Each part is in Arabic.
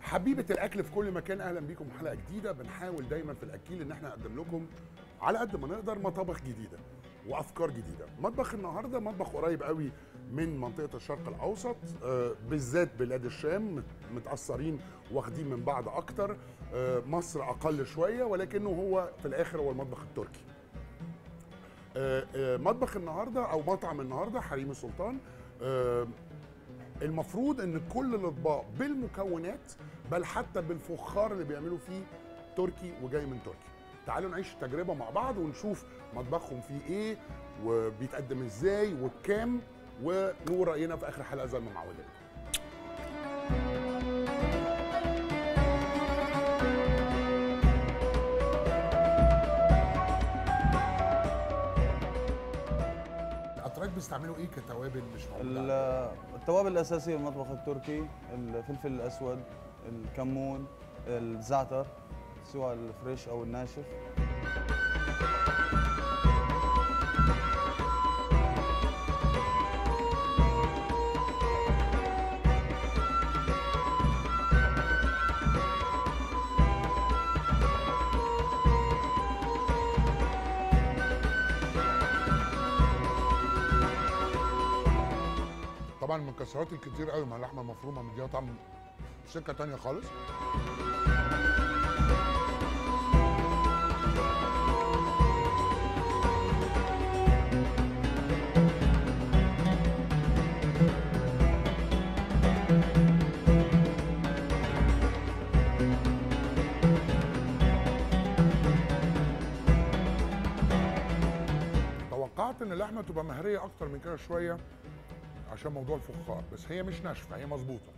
حبيبة الأكل في كل مكان، أهلا بيكم في حلقة جديدة. بنحاول دايما في الأكيل إن احنا نقدم لكم على قد ما نقدر مطابخ جديدة وأفكار جديدة. مطبخ النهاردة مطبخ قريب قوي من منطقة الشرق الأوسط، بالذات بلاد الشام متأثرين واخدين من بعض أكتر. مصر أقل شوية، ولكنه هو في الآخر هو المطبخ التركي. مطبخ النهاردة أو مطعم النهاردة حريم السلطان. المفروض ان كل الاطباق بالمكونات، بل حتى بالفخار اللي بيعملوا فيه تركي وجاي من تركيا. تعالوا نعيش التجربه مع بعض ونشوف مطبخهم فيه ايه وبيتقدم ازاي وبكام، ونقول راينا في اخر حلقه زي ما معودين. الاتراك بيستعملوا ايه كتوابل مش موجوده؟ التوابل الأساسية بالمطبخ التركي الفلفل الأسود، الكمون، الزعتر سواء الفريش أو الناشف. طبعا المكسرات الكتير قوي مع اللحمه المفرومه مديها طعم سكه تانيه خالص. توقعت ان اللحمه تبقى مهريه اكتر من كده شويه عشان موضوع الفخار، بس هي مش ناشفه، هي مظبوطه.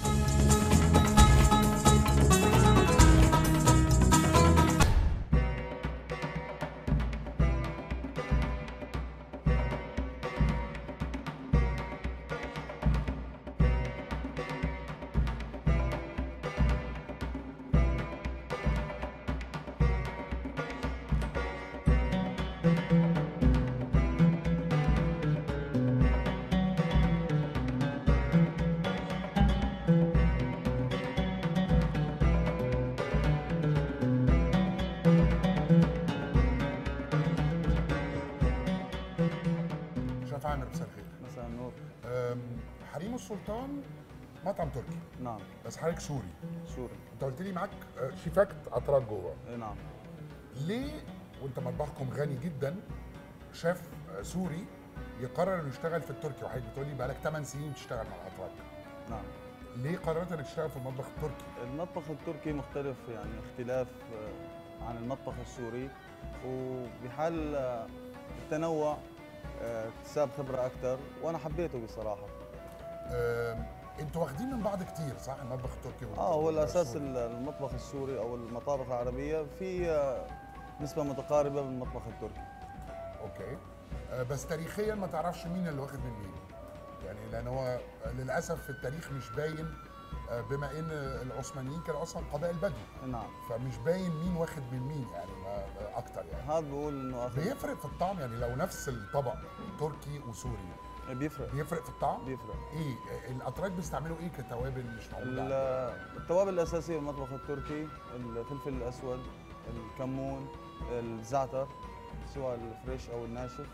شايف عامر مساء الخير. مساء النور. حريم السلطان مطعم تركي. نعم. بس حضرتك سوري. سوري. انت قلت لي معاك شيفات اتراك جوه. نعم. ليه وانت مطبخكم غني جدا شيف سوري يقرر انه يشتغل في التركي؟ وحضرتك بتقول لي بقالك 8 سنين بتشتغل مع الاتراك. نعم. ليه قررت انك تشتغل في المطبخ التركي؟ المطبخ التركي مختلف، يعني اختلاف عن المطبخ السوري، وبحال التنوع اكتساب خبرة أكثر، وأنا حبيته بصراحة. انتوا واخدين من بعض كتير صح؟ المطبخ التركي هو الأساس المطبخ السوري أو المطابخ العربية في نسبة متقاربة بالمطبخ التركي. اوكي. بس تاريخيا ما تعرفش مين اللي واخد من مين؟ يعني لأن هو للأسف في التاريخ مش باين، بما إن العثمانيين كانوا أصلا قبائل بدو. نعم. فمش باين مين واخد من مين يعني أكتر يعني. هذا بقول إنه بيفرق في الطعم يعني لو نفس الطبق تركي وسوري بيفرق في الطعم؟ بيفرق. إيه الأتراك بيستعملوا إيه كتوابل مش موجودة؟ التوابل الأساسية بالمطبخ التركي الفلفل الأسود، الكمون، الزعتر سواء الفريش أو الناشف.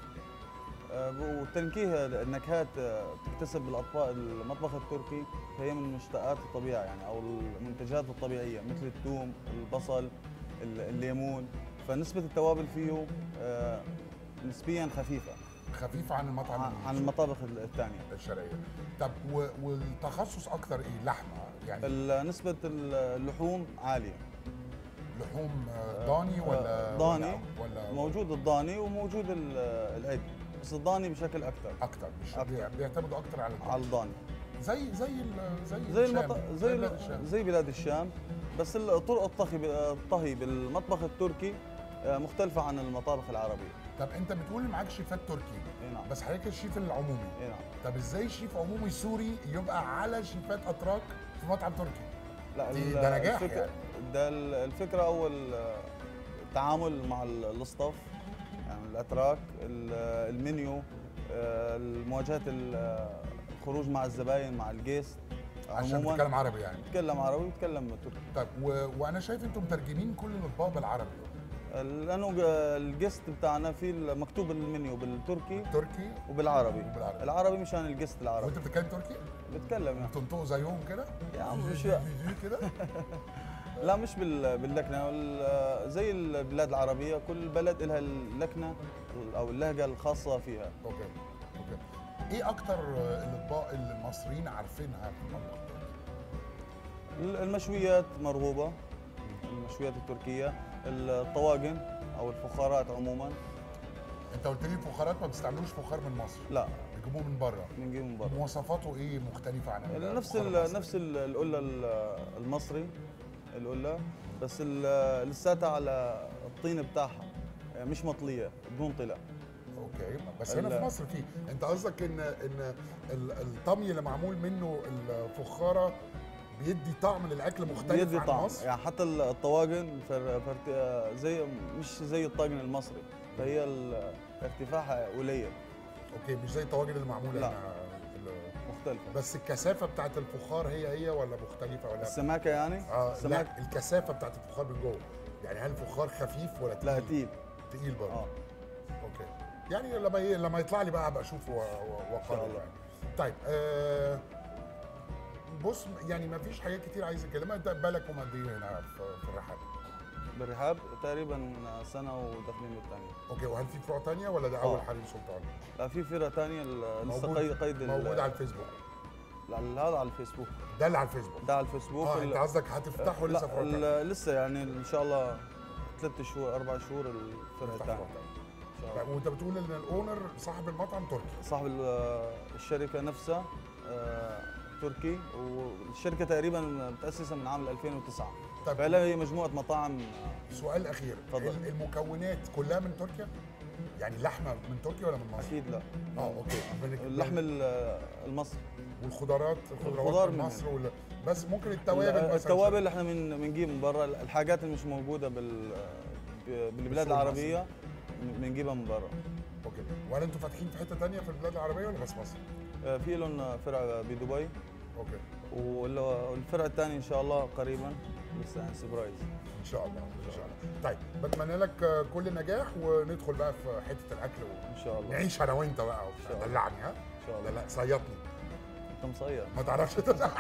وتنكيه النكهات تكتسب بالاطباق المطبخ التركي، فهي من مشتقات الطبيعه يعني او المنتجات الطبيعيه مثل الثوم، البصل، الليمون، فنسبه التوابل فيه نسبيا خفيفه عن المطعم عن المطابخ الثانيه الشرقيه. طب والتخصص اكثر ايه؟ لحمه يعني؟ نسبه اللحوم عاليه. لحوم ضاني ولا ضاني ولا موجود الضاني وموجود العجل، بس الضاني بشكل اكثر مش بيعتمدوا اكثر على الضاني. زي بلاد الشام، بس طرق الطهي بالمطبخ التركي مختلفة عن المطابخ العربية. طب انت بتقول معاك شيفات تركي. نعم. بس حضرتك الشيف العمومي. نعم. طب ازاي شيف عمومي سوري يبقى على شيفات اتراك في مطعم تركي؟ لا ده نجاح يعني. ده الفكرة أول التعامل مع الصطف، يعني الاتراك، المنيو، المواجهات، الخروج مع الزباين مع الجيست، عشان بتتكلم عربي يعني. بتكلم عربي وبتكلم تركي. طيب وانا شايف انتم مترجمين كل الاطباق بالعربي. لانه الجست بتاعنا في مكتوب المنيو بالتركي تركي وبالعربي. العربي مشان الجست العربي. وانت بتتكلم تركي؟ بتكلم يعني. بتنطقوا زيهم كده؟ يا عم مش كده؟ لا مش باللكنه، زي البلاد العربيه كل بلد لها اللكنه او اللهجه الخاصه فيها. اوكي. ايه اكتر الاطباق اللي المصريين عارفينها في المطبخ التركي؟ المشويات مرغوبه، المشويات التركيه، الطواجن او الفخارات عموما. انت قلت لي الفخارات ما بتستعملوش فخار من مصر؟ لا بتجيبوه من بره. بنجيبه من بره. مواصفاته ايه مختلفه عن نفس القله المصري، القله بس لساتها على الطين بتاعها، مش مطليه بدون طلع. اوكي، بس هنا في مصر في، انت قصدك ان الطمي اللي معمول منه الفخاره بيدي طعم للاكل مختلف بيدي عن طعم مصر؟ يعني حتى الطواجن زي مش زي الطاجن المصري، فهي ارتفاعها قليل. اوكي، مش زي الطواجن اللي معموله لا. هنا مختلفة. بس الكثافه بتاعت الفخار هي ولا مختلفه ولا؟ السماكه يعني؟ لا، الكثافه بتاعت الفخار من جوه، يعني هل الفخار خفيف ولا تقيل؟ لا تقيل. تقيل برضه. اوكي، يعني لما يطلع لي بقى هبقى اشوفه واقرر يعني. طيب بص، يعني ما فيش حاجات كتير عايز اتكلمها. انت بالك قد ايه هنا في الرحاب؟ بالرحاب تقريبا سنه وداخلين بالثانيه. اوكي، وهل في فروع ثانيه ولا ده اول حريم سلطان؟ لا في فرع ثانيه لسه قيد موجود على الفيسبوك. لا هذا على الفيسبوك. ده اللي على الفيسبوك. ده على الفيسبوك. انت قصدك هتفتحوا لسه فروع ثانيه؟ لسه يعني ان شاء الله 3 شهور 4 شهور الفرع الثاني. طيب، وانت بتقول ان الاونر صاحب المطعم تركي؟ صاحب الشركه نفسها تركي، والشركه تقريبا متاسسه من عام 2009. طيب، فعلا هي مجموعه مطاعم. سؤال اخير، المكونات كلها من تركيا؟ يعني اللحمه من تركيا ولا من مصر؟ اكيد لا. اوكي. اللحم المصري والخضروات من مصر بس ممكن التوابل احنا بنجيب من برا. الحاجات اللي مش موجوده بالبلاد العربيه بنجيبها من برا. اوكي، وهل انتم فاتحين في حته ثانيه في البلاد العربيه ولا بس مصر؟ في لهم فرع بدبي. اوكي. والفرع الثاني ان شاء الله قريبا، لسه يعني سبرايز. ان شاء الله. طيب، بتمنى لك كل نجاح، وندخل بقى في حته الاكل ان شاء الله. نعيش انا وانت بقى دلعني. ها ان شاء الله. لا صيطني. انت مصير ما تعرفش.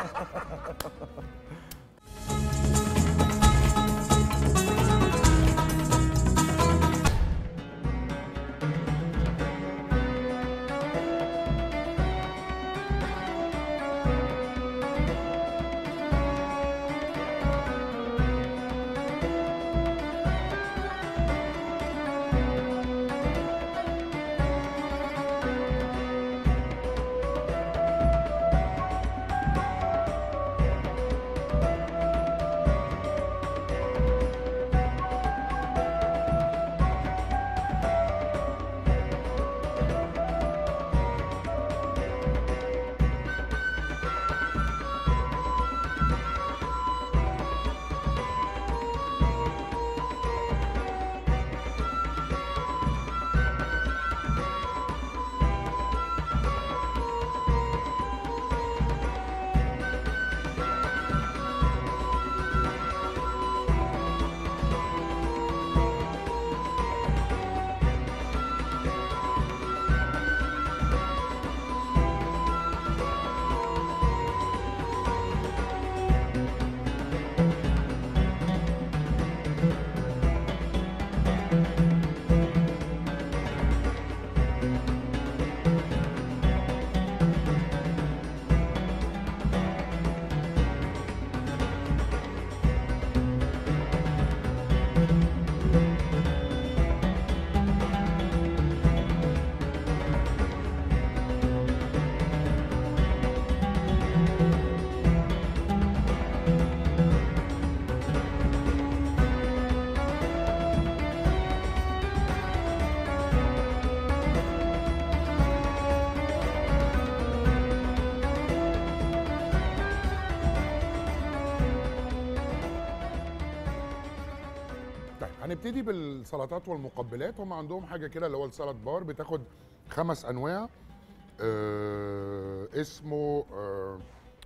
هنبتدي بالسلطات والمقبلات. هم عندهم حاجه كده اللي هو السلطه بار، بتاخد 5 انواع. اسمه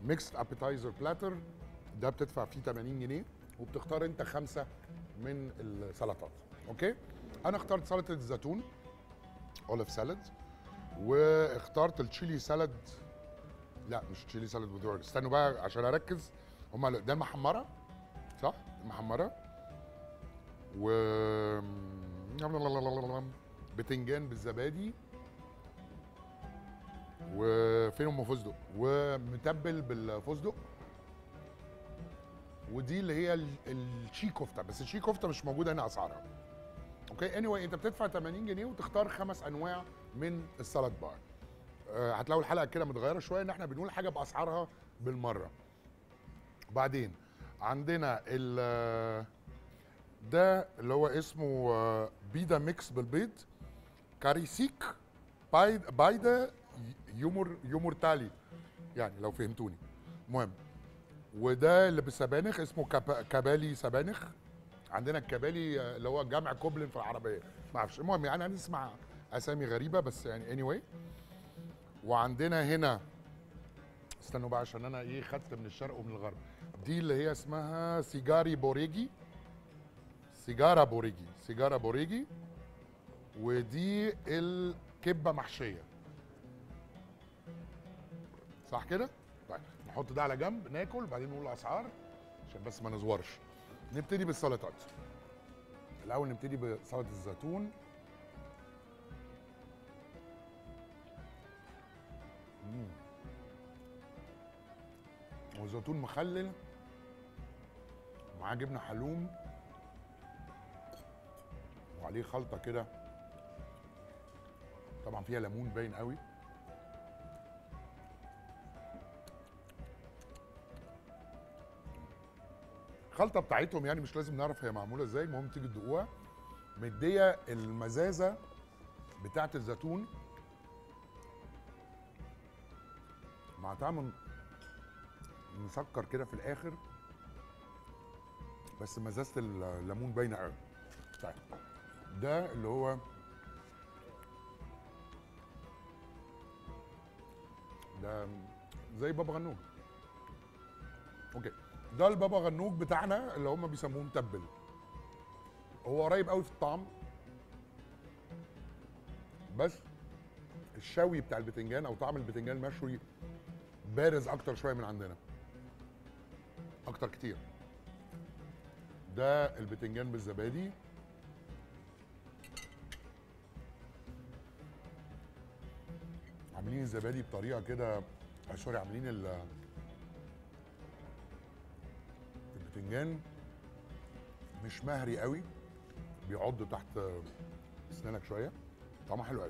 ميكست ابيتايزر بلاتر، ده بتدفع فيه 80 جنيه وبتختار انت 5 من السلطات. اوكي، انا اخترت سلطه الزيتون اوليف سالاد، واخترت التشيلي سالاد. لا مش تشيلي سالاد وذ، استنوا بقى عشان اركز. هما ده المحمره صح؟ المحمره و بتنجان بالزبادي، وفين ام فستق ومتبل بالفستق، ودي اللي هي الشي كفته، بس الشي كفته مش موجوده هنا اسعارها. اوكي اني anyway, انت بتدفع 80 جنيه وتختار 5 انواع من السلطه بار. هتلاقوا الحلقه كده متغيره شويه ان احنا بنقول حاجه باسعارها بالمره. بعدين عندنا ده اللي هو اسمه بيدا ميكس بالبيض، كاريسيك بايدا يومورتالي، يعني لو فهمتوني. المهم، وده اللي بالسبانخ اسمه كبالي سبانخ. عندنا الكبالي اللي هو جمع كوبلين في العربيه، ما اعرفش. المهم يعني هنسمع اسامي غريبه بس يعني anyway. وعندنا هنا استنوا بقى عشان انا ايه خدت من الشرق ومن الغرب. دي اللي هي اسمها سيجاري بوريجي، سيجارة بوريجي. ودي الكبه محشيه صح كده؟ طيب نحط ده على جنب ناكل بعدين نقول الاسعار عشان بس ما نزورش. نبتدي بالسلطات. الاول نبتدي بسلطه الزيتون. والزيتون مخلل معاه جبنه حلوم وعليه خلطه كده طبعا فيها ليمون باين قوي. الخلطه بتاعتهم يعني مش لازم نعرف هي معموله ازاي، المهم تيجي تدوقوها. مديه المزازه بتاعت الزيتون مع طعم مسكر كده في الاخر، بس مزازه الليمون باينه قوي. طيب ده اللي هو ده زي بابا غنوج. اوكي، ده البابا غنوج بتاعنا اللي هم بيسموه متبل. هو قريب قوي في الطعم، بس الشوي بتاع البتنجان او طعم البتنجان المشوي بارز اكتر شويه من عندنا، اكتر كتير. ده البتنجان بالزبادي. عاملين الزبادي بطريقه كده سوري، عاملين البتنجان مش مهري قوي، بيعض تحت اسنانك شويه. طعمها حلو قوي.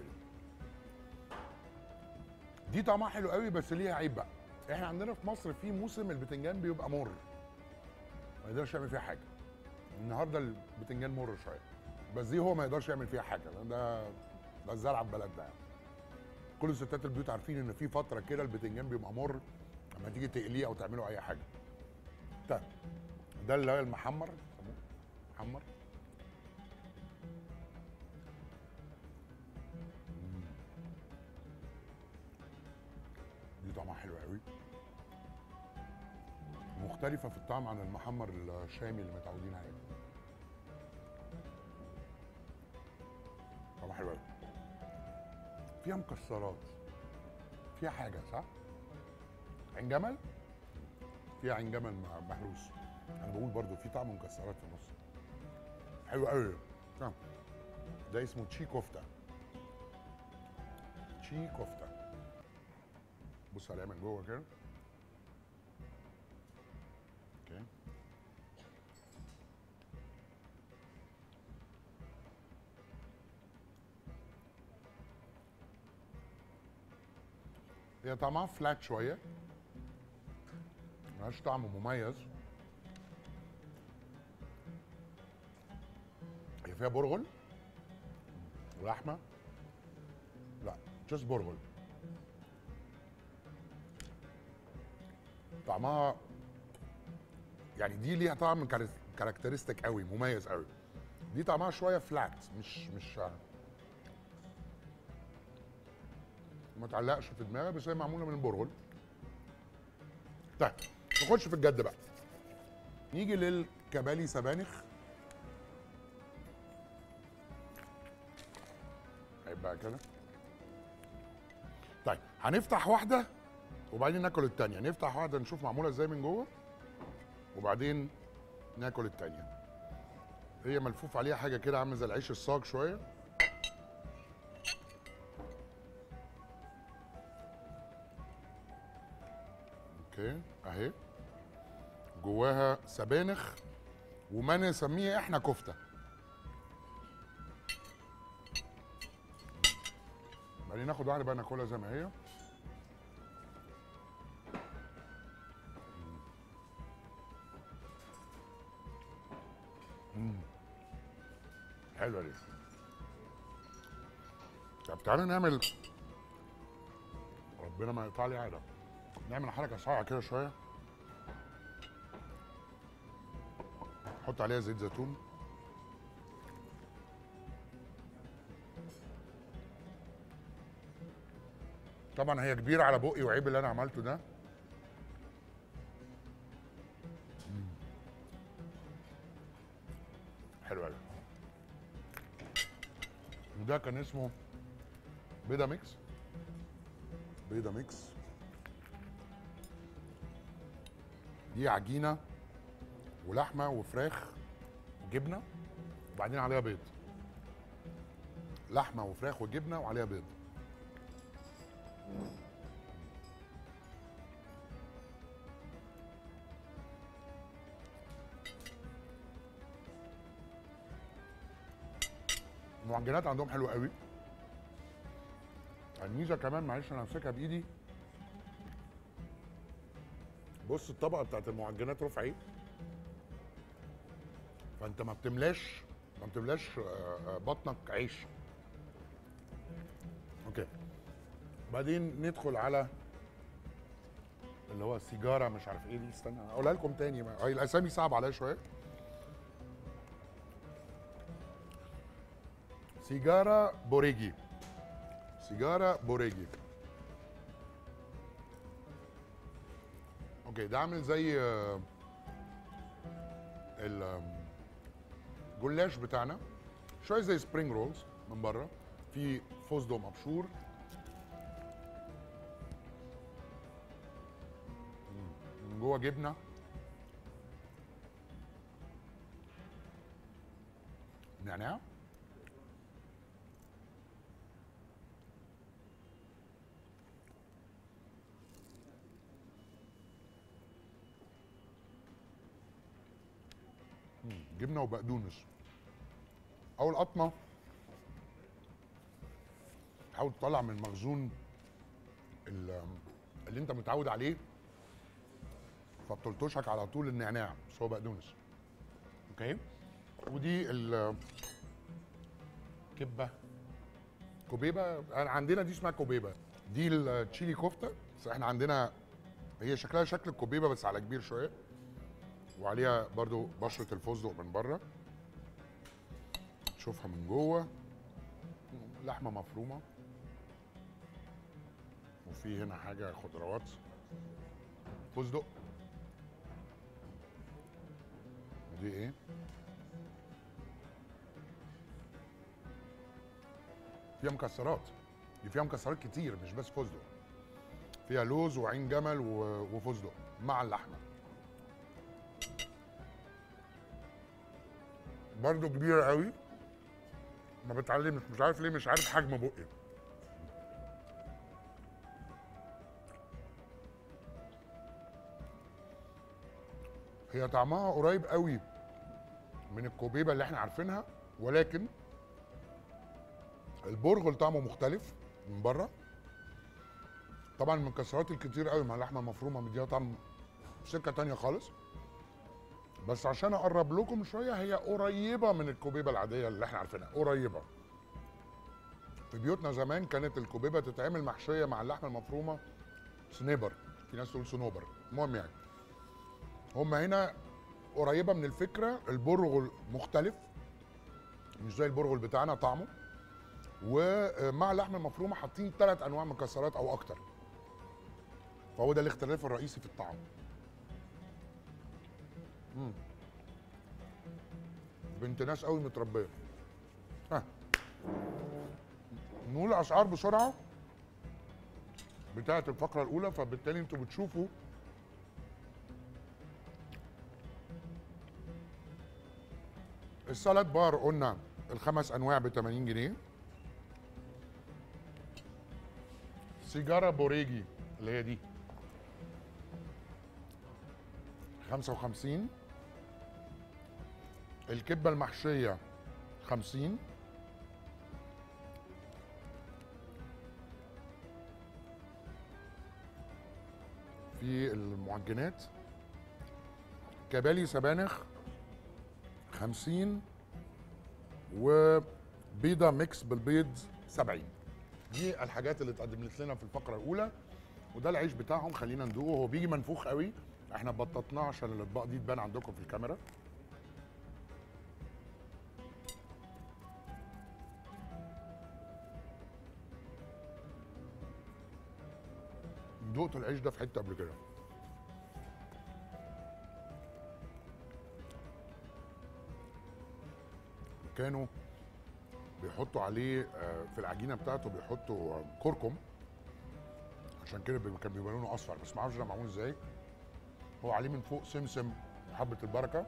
دي طعمها حلو قوي بس ليها عيب بقى. احنا عندنا في مصر في موسم البتنجان بيبقى مر، ما يقدرش يعمل فيها حاجه. النهارده البتنجان مر شويه، بس دي هو ما يقدرش يعمل فيها حاجه، ده الزرعه في بلدنا يعني. كل ستات البيوت عارفين ان في فتره كده البتنجان بيبقى مر لما تيجي تقليه او تعمله اي حاجه. طيب ده اللي هو المحمر، محمر. دي طعمها حلو قوي، مختلفه في الطعم عن المحمر الشامي اللي متعودين عليه. طعمها حلو قوي، فيها مكسرات، فيها حاجه صح؟ عين جمل، فيها عين جمل مهروس. انا بقول برضو في طعم مكسرات في النص، حلو قوي. ده اسمه تشي كفته. تشي كفته، بص عليها من جوه كده. اوكي، هي طعمها فلات شويه، ملهاش طعم مميز. هي فيها برغل ولحمه، لا جست برغل. طعمها يعني دي ليها طعم كاركترستيك قوي، مميز قوي. دي طعمها شويه فلات، مش ما تعلقش في دماغك، بس هي معموله من البرغل. طيب نخش في الجد بقى. نيجي للكبالي سبانخ. هيبقى كده. طيب هنفتح واحده وبعدين ناكل التانيه، نفتح واحده نشوف معموله ازاي من جوه وبعدين ناكل التانيه. هي ملفوف عليها حاجه كده عامله زي العيش الصاج شويه. اوكي اهي جواها سبانخ وما نسميه احنا كفته. بعدين ناخد واحده بقى ناكلها زي ما هي. حلوه دي. طب تعالى نعمل، ربنا ما يقطع لي عاده، نعمل حركه صايعه كده شويه. نحط عليها زيت زيتون. طبعا هي كبيره على بقي وعيب اللي انا عملته ده. حلو قوي. وده كان اسمه بيضه ميكس. بيضه ميكس دي عجينه ولحمه وفراخ وجبنه وبعدين عليها بيض. لحمه وفراخ وجبنه وعليها بيض. المعجنات عندهم حلوه قوي. الميزه كمان، معلش انا همسكها بايدي. بص الطبقه بتاعت المعجنات رفع ايه، فانت ما بتملاش بطنك عيش. اوكي بعدين ندخل على اللي هو سيجاره مش عارف ايه دي. استنى اقولها لكم تاني، هي الاسامي صعب عليا شويه. سيجاره بوريجي. سيجاره بوريجي. اوكي ده عامل زي الجلاش بتاعنا شويه، زي سبرينج رولز من بره، في فستق مبشور. من جوه جبنه. نعناع. جبنه وبقدونس. اول قطمه حاول تطلع من المخزون اللي انت متعود عليه، فبتلطشك على طول النعناع، بس هو بقدونس. اوكي ودي الكبه كوبيبه. عندنا دي اسمها كوبيبه. دي التشيلي كفته، بس احنا عندنا هي شكلها شكل الكوبيبه بس على كبير شويه، وعليها برضو بشره الفستق من بره. تشوفها من جوه لحمه مفرومه، وفي هنا حاجه خضروات فستق. ودي ايه؟ فيها مكسرات. دي فيها مكسرات كتير مش بس فستق، فيها لوز وعين جمل وفستق مع اللحمه. برضو كبيره قوي، ما بتعلمش، مش عارف ليه، مش عارف حجم بقي. هي طعمها قريب قوي من الكوبيبه اللي احنا عارفينها، ولكن البرغل طعمه مختلف من بره. طبعا المكسرات الكتير قوي مع اللحمه المفرومه مديها طعم سكه تانيه خالص. بس عشان اقرب لكم شويه، هي قريبه من الكوبيبه العاديه اللي احنا عارفينها، قريبه. في بيوتنا زمان كانت الكوبيبه تتعمل محشيه مع اللحمه المفرومه سنيبر، في ناس تقول صنوبر، المهم يعني. هم هنا قريبه من الفكره. البرغل مختلف مش زي البرغل بتاعنا طعمه، ومع اللحمه المفرومه حاطين 3 انواع مكسرات او اكتر. فهو ده الاختلاف الرئيسي في الطعم. بنت ناس قوي متربيه. ها نقول الاسعار بسرعه بتاعه الفقره الاولى، فبالتالي انتوا بتشوفوا السالاد بار قلنا الخمس انواع ب 80 جنيه. سيجاره بوريجي اللي هي دي 55. الكبه المحشيه 50. في المعجنات كبالي سبانخ 50 وبيضه ميكس بالبيض 70. دي الحاجات اللي اتقدمت لنا في الفقره الاولى، وده العيش بتاعهم. خلينا ندوقه، هو بيجي منفوخ قوي، احنا بططناه عشان الاطباق دي تبان عندكم في الكاميرا. دقت العيش ده في حته قبل كده. كانوا بيحطوا عليه في العجينه بتاعته بيحطوا كركم، عشان كده كان بيبقى لونه اصفر، بس ما اعرفش ده معمول ازاي. هو عليه من فوق سمسم وحبه البركه.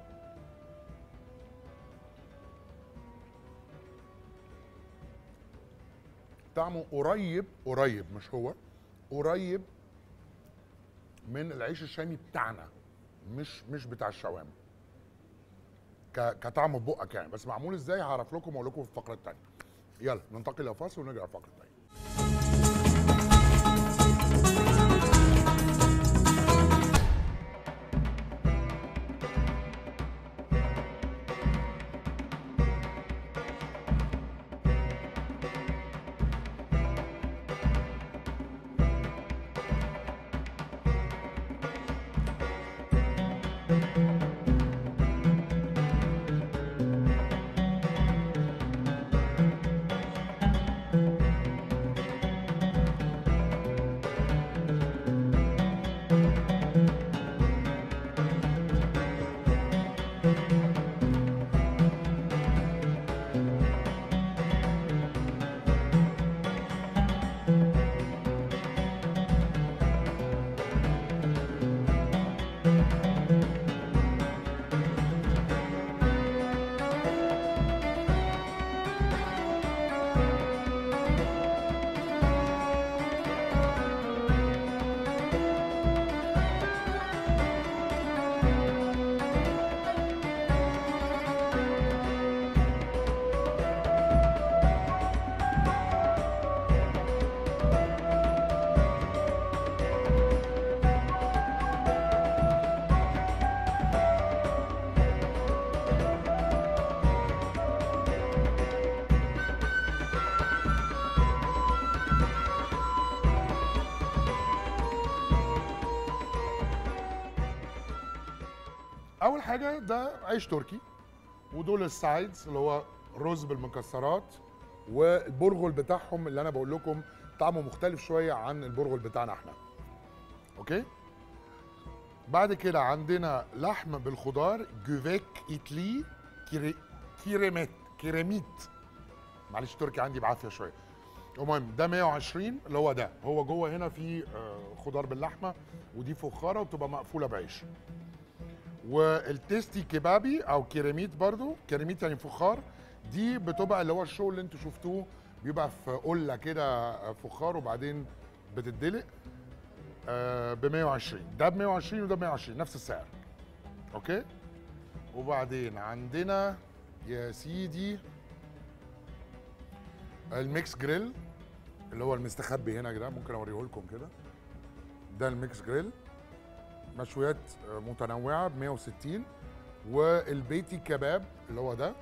طعمه قريب مش هو قريب من العيش الشامي بتاعنا، مش بتاع الشوام كطعم في بقك يعني، بس معمول ازاي هعرف لكم واقول لكم في الفقره الثانيه. يلا ننتقل الى فاصل ونرجع الفقره الثانيه. اول حاجه ده عيش تركي، ودول السايدز اللي هو رز بالمكسرات، والبرغل بتاعهم اللي انا بقول لكم طعمه مختلف شويه عن البرغل بتاعنا احنا. اوكي. بعد كده عندنا لحم بالخضار جوفيك ايتلي كيريميت. معلش تركي عندي بعافيه شويه. المهم ده 120 اللي هو ده، هو جوه هنا في خضار باللحمه، ودي فخاره وبتبقى مقفوله بعيش. والتيستي كبابي او كيريميت، برضو كيريميت يعني فخار، دي بتبقى اللي هو الشو اللي انتوا شفتوه بيبقى في قله كده فخار وبعدين بتدلق ب 120. ده ب 120 وده ب 120 نفس السعر. اوكي. وبعدين عندنا يا سيدي الميكس جريل اللي هو المستخبي هنا كده، ممكن اوريه لكم كده. ده الميكس جريل، مشويات متنوعه ب 160. والبيتي كباب اللي هو ده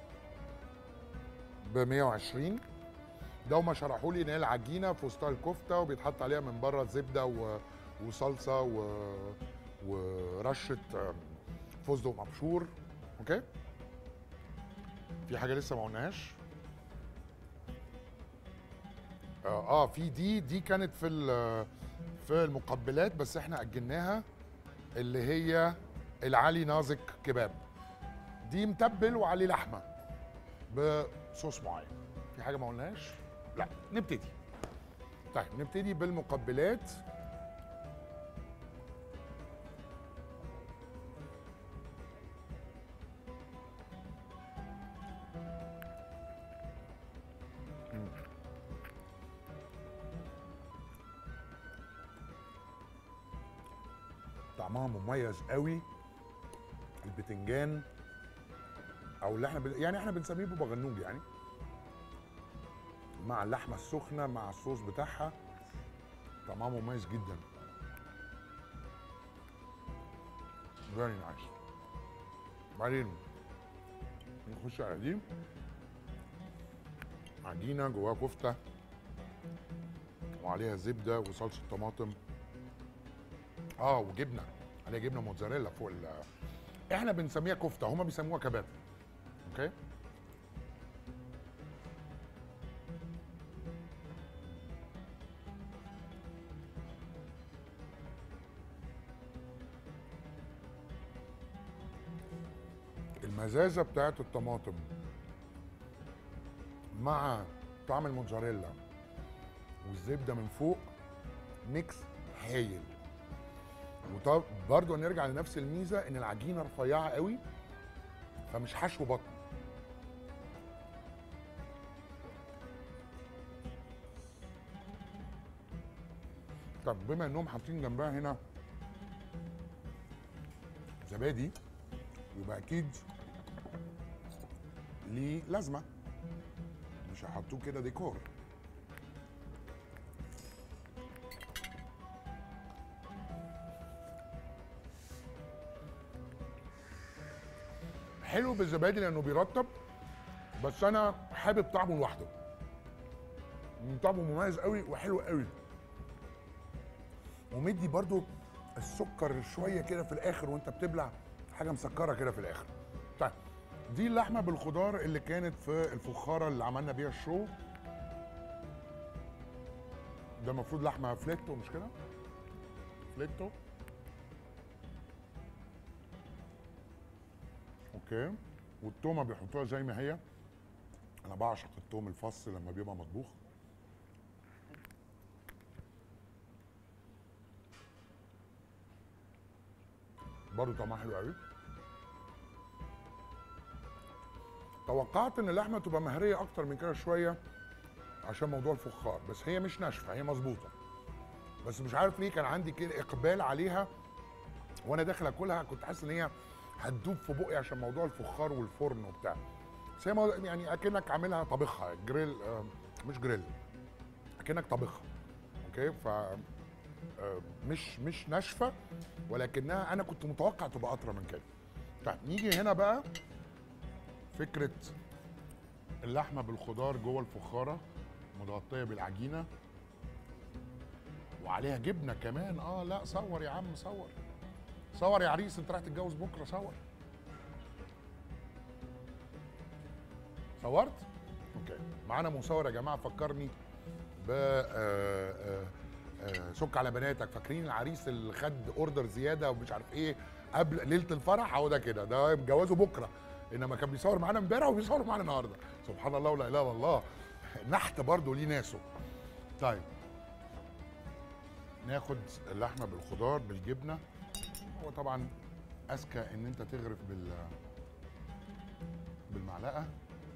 ب 120. ده هما شرحوا لي ان هي العجينه في وسطها الكفته وبيتحط عليها من بره زبده وصلصه ورشه فستق مبشور. اوكي. في حاجه لسه ما قلناهاش. في دي كانت في المقبلات بس احنا اجلناها، اللي هي العلي نازك كباب. دي متبل وعليه لحمه بصوص معين. في حاجه ما قلناش؟ لا، نبتدي. طيب نبتدي بالمقبلات. طعمها مميز قوي. البتنجان او اللي احنا يعني احنا بنسميه بابا غنوج يعني، مع اللحمه السخنه مع الصوص بتاعها، طعمها مميز جدا. فيري نايس. بعدين نخش على دي عجينه جواها كفته وعليها زبده وصلصه طماطم، وجبنه، عليها جبنه موتزاريلا فوق احنا بنسميها كفته، هما بيسموها كباب. اوكي. المزازه بتاعت الطماطم مع طعم الموتزاريلا والزبده من فوق ميكس هايل. وطب برضه نرجع لنفس الميزه ان العجينه رفيعه قوي فمش حشو بطن. طب بما انهم حاطين جنبها هنا زبادي يبقى اكيد ليه لازمه، مش هيحطوه كده ديكور. حلو بالزبادي لانه بيرطب، بس انا حابب طعمه لوحده. طعمه مميز قوي وحلو قوي، ومدي برضو السكر شويه كده في الاخر وانت بتبلع، حاجه مسكره كده في الاخر. طيب دي اللحمه بالخضار اللي كانت في الفخاره اللي عملنا بيها الشو. ده المفروض لحمه فليتو مش كده؟ فليتو. اوكي. والتومه بيحطوها زي ما هي. انا بعشق التوم الفص لما بيبقى مطبوخ. برضه طعمها حلو قوي. توقعت ان اللحمه تبقى مهريه اكتر من كده شويه عشان موضوع الفخار، بس هي مش ناشفه، هي مظبوطه. بس مش عارف ليه كان عندي كده اقبال عليها وانا داخل اكلها، كنت حاسس ان هي هتدوب في بقي عشان موضوع الفخار والفرن وبتاع. بس هي يعني اكنك عاملها طبخها جريل، مش جريل، اكنك طبخها. اوكي. ف مش ناشفه، ولكنها انا كنت متوقع تبقى اطرى من كده. طيب نيجي هنا بقى فكره اللحمه بالخضار جوه الفخاره متغطيه بالعجينه وعليها جبنه كمان. لا صور يا عم، صور صور يا عريس، انت رايح تتجوز بكره، صور. صورت؟ اوكي. معانا مصور يا جماعه فكرني ب سك على بناتك. فاكرين العريس اللي خد اوردر زياده ومش عارف ايه قبل ليله الفرح؟ هو ده كده، ده جوازه بكره، انما كان بيصور معانا امبارح وبيصور معانا النهارده. سبحان الله ولا اله الا الله. نحت برضه ليه ناسه. طيب ناخد اللحمه بالخضار بالجبنه. هو طبعا اذكى ان انت تغرف بالمعلقه.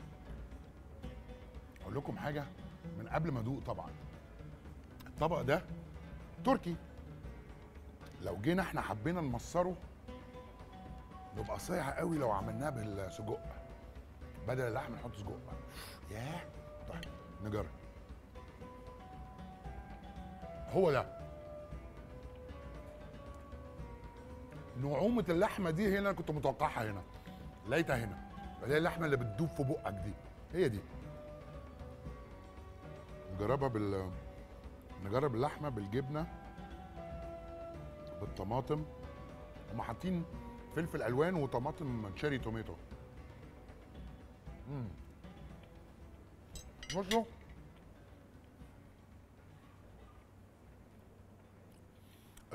اقول لكم حاجه من قبل ما ادوق. طبعا الطبق ده تركي، لو جينا احنا حبينا نمصره نبقى صايع قوي لو عملناه بالسجق، بدل اللحمه نحط سجق. ياه. طيب نجرب. هو ده نعومه اللحمه دي، هنا كنت متوقعها، هنا لقيتها هنا. اللي هي اللحمه اللي بتدوب في بقك دي، هي دي. نجربها نجرب اللحمه بالجبنه بالطماطم. هم حاطين فلفل الوان وطماطم تشيري توميتو. بصوا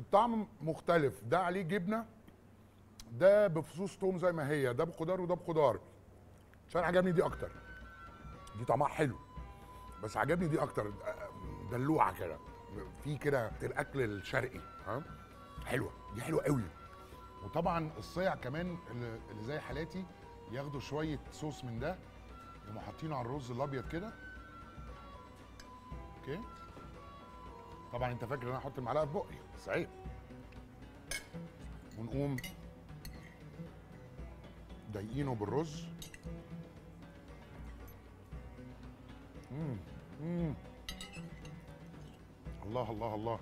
الطعم مختلف، ده عليه جبنه، ده بفصوص توم زي ما هي، ده بخضار وده بخضار. بس انا عجبني دي اكتر، دي طعمها حلو بس عجبني دي اكتر، دلوعه كده، في كده الاكل الشرقي، ها حلوه دي، حلوه قوي. وطبعا الصيع كمان اللي زي حالاتي ياخدوا شويه صوص من ده، يقوموا حاطينه على الرز الابيض كده. اوكي، طبعا انت فاكر ان انا احط المعلقه في بقي، بس عيب. ونقوم ضايقينه بالرز. الله الله الله.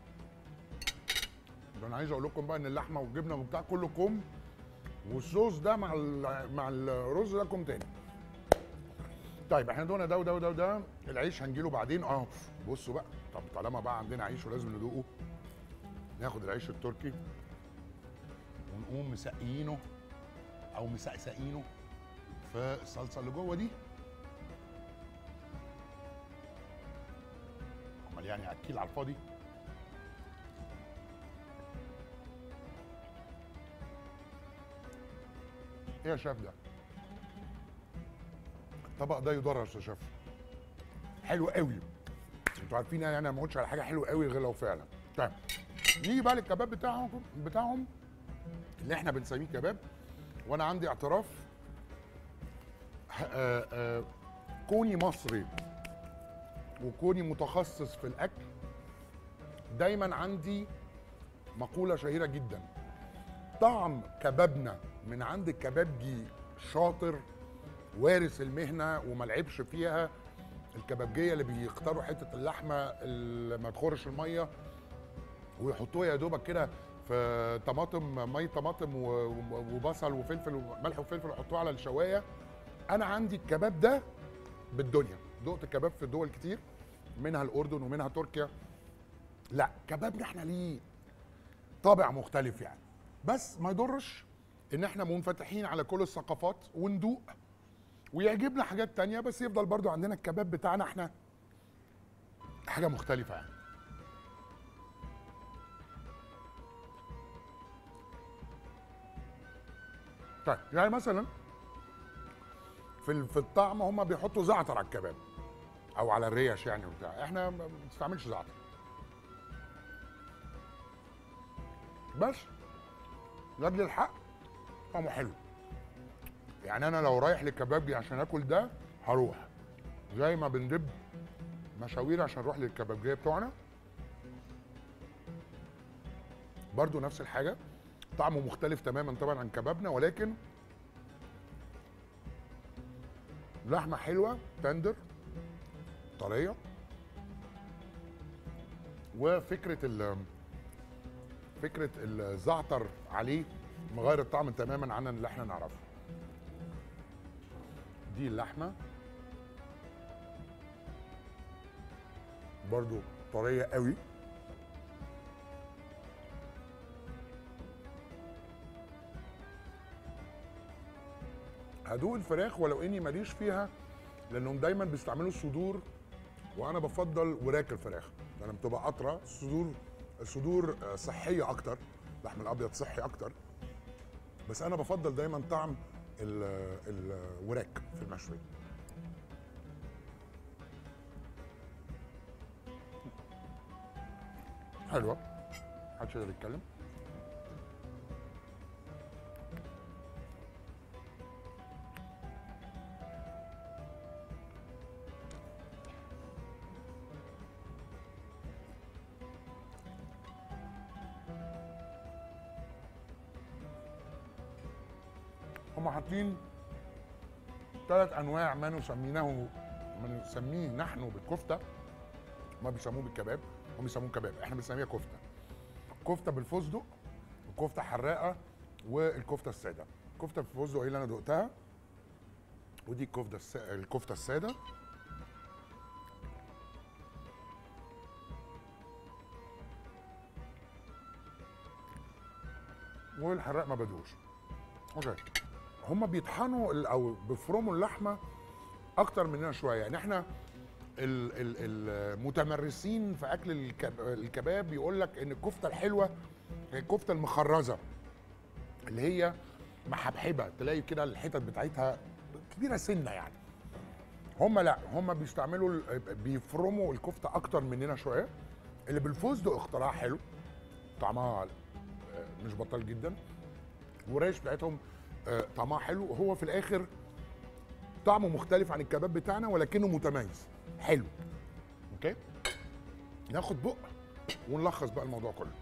ده انا عايز اقول لكم بقى ان اللحمه والجبنه وبتاع كله كوم، والصوص ده مع الرز ده كوم تاني. طيب احنا دونا ده وده وده وده، العيش هنجيله بعدين. بصوا بقى، طب طالما بقى عندنا عيش ولازم ندوقه، ناخد العيش التركي ونقوم مسقيينه او مسقسقينه في الصلصه اللي جوه دي. امال يعني اكيل على الفاضي. ايه يا شيف ده؟ الطبق ده يدرس يا شيف، حلو قوي. انتوا عارفين يعني انا ما قلتش على حاجه حلوه قوي غير لو فعلا. طيب نيجي بقى للكباب بتاعهم اللي احنا بنسميه كباب. وانا عندي اعتراف، كوني مصري وكوني متخصص في الاكل، دايما عندي مقوله شهيره جدا: طعم كبابنا من عند الكبابجي شاطر وارث المهنه وما لعبش فيها. الكبابجيه اللي بيختاروا حته اللحمه اللي ما تخرش الميه ويحطوها يا دوبك كده في طماطم، ميه طماطم وبصل وفلفل وملح وفلفل ويحطوها على الشوايه. انا عندي الكباب ده بالدنيا. دقت كباب في دول كتير، منها الاردن ومنها تركيا. لا، كبابنا احنا ليه طابع مختلف يعني، بس ما يضرش ان احنا منفتحين على كل الثقافات وندوق ويعجبنا حاجات تانية، بس يفضل برضو عندنا الكباب بتاعنا احنا حاجة مختلفة يعني. طيب يعني مثلا في الطعم هم بيحطوا زعتر على الكباب او على الريش يعني وبتاع، احنا ما بنستعملش زعتر. بس لاجل الحق طعمه حلو. يعني انا لو رايح للكبابجي عشان اكل ده هروح، زي ما بندب مشاوير عشان نروح للكبابجيه بتوعنا، برضو نفس الحاجه، طعمه مختلف تماما طبعا عن كبابنا، ولكن لحمه حلوه تندر طريه، وفكره فكره الزعتر عليه مغير الطعم تماما عن اللي احنا نعرفه. دي اللحمه برضو طريه قوي، هدوق الفراخ ولو اني ماليش فيها لانهم دايما بيستعملوا الصدور، وانا بفضل وراك الفراخ لان بتبقى قطره. الصدور صحيه اكتر، اللحم الابيض صحي اكتر، بس انا بفضل دايما طعم الوراك في المشوي. حلوه، محدش يقدر يتكلم. هم حاطين 3 انواع ما نسميه نحن بالكفته، ما بيسموه بالكباب، هم بيسموه كباب، احنا بنسميها كفته. كفته بالفستق، وكفته حراقه، والكفته الساده. الكفته بالفستق هي اللي انا دقتها، ودي الكفته الساده. والحراق ما بدوش. اوكي، هم بيطحنوا او بيفرموا اللحمه اكتر مننا شويه، يعني احنا المتمرسين في اكل الكباب يقول لك ان الكفته الحلوه هي الكفته المخرزه اللي هي محبحبه، تلاقي كده الحتت بتاعتها كبيره سنه يعني. هم لا، هم بيستعملوا بيفرموا الكفته اكتر مننا شويه. اللي بالفستق اختراع حلو، طعمها مش بطال جدا، والريش بتاعتهم طعمها حلو، وهو في الاخر طعمه مختلف عن الكباب بتاعنا ولكنه متميز حلو. اوكي، ناخد بق ونلخص بقى الموضوع كله.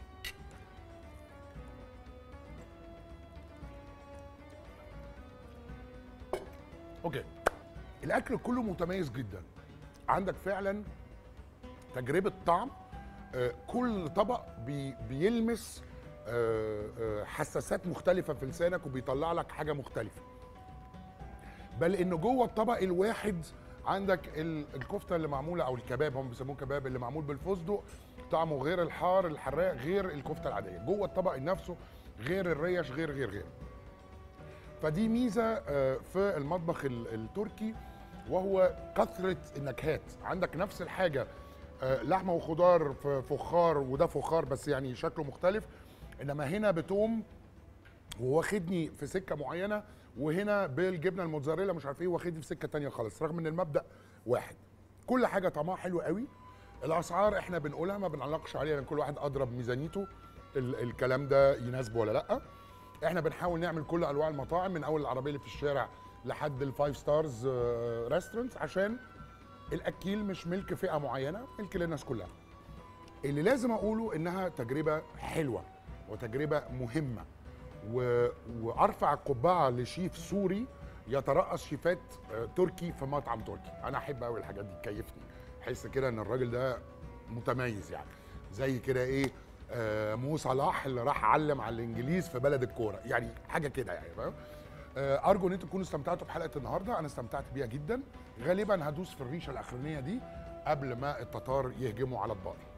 اوكي، الاكل كله متميز جدا، عندك فعلا تجربه طعم، كل طبق بيلمس حساسات مختلفه في لسانك وبيطلع لك حاجه مختلفه. بل ان جوه الطبق الواحد عندك الكفته اللي معموله او الكباب، هم بيسموه كباب، اللي معمول بالفستق طعمه غير الحار الحراق، غير الكفته العاديه، جوه الطبق نفسه غير الريش، غير. فدي ميزه في المطبخ التركي، وهو كثره النكهات. عندك نفس الحاجه لحمه وخضار في فخار، وده فخار بس يعني شكله مختلف، انما هنا بتوم وواخدني في سكه معينه، وهنا بالجبنه الموتزاريلا مش عارف ايه واخدني في سكه تانية خالص، رغم ان المبدا واحد. كل حاجه طعمها حلو قوي. الاسعار احنا بنقولها ما بنعلقش عليها، لان كل واحد اضرب ميزانيته الكلام ده يناسبه ولا لا. احنا بنحاول نعمل كل انواع المطاعم، من اول العربيه اللي في الشارع لحد الفايف ستارز ريستورنتس، عشان الاكيل مش ملك فئه معينه، ملك للناس كلها. اللي لازم اقوله انها تجربه حلوه وتجربه مهمه، وارفع القبعه لشيف سوري يترأس شيفات تركي في مطعم تركي. انا احب قوي الحاجات دي، تكيفني، احس كده ان الراجل ده متميز يعني، زي كده ايه مو صلاح اللي راح علم على الانجليز في بلد الكوره، يعني حاجه كده يعني، فاهم؟ ارجو ان انتم تكونوا استمتعتوا بحلقه النهارده، انا استمتعت بيها جدا. غالبا هدوس في الريشه الاخرانيه دي قبل ما التتار يهجموا على اطباقي.